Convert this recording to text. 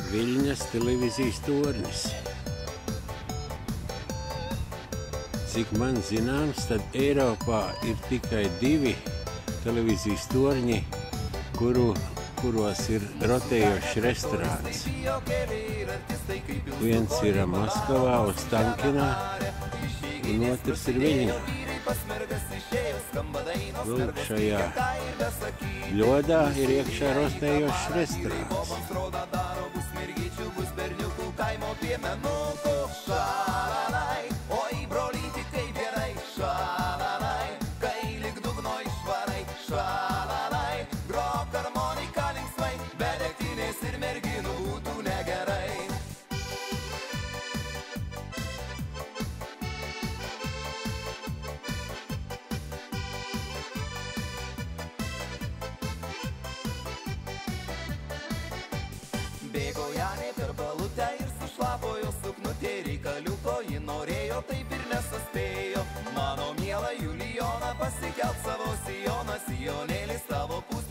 Viļņas televīzijas tornis. Cik man zināms, tad Eiropā ir tikai 2 televīzijas torņi, kuros ir rotējošs restorāns. Viens ir Maskavā, Ostankinā, un otrs ir Viļņā. Lūk, šajā ļodā ir iekšā rotējošs restorāns. Bėgo Janė per balutę ir sušlapojo suknutė, reikaliuko ji norėjo, taip ir nesuspėjo. Mano miela Julijona, pasikelt savo sijoną, sijonėlis tavo pusė.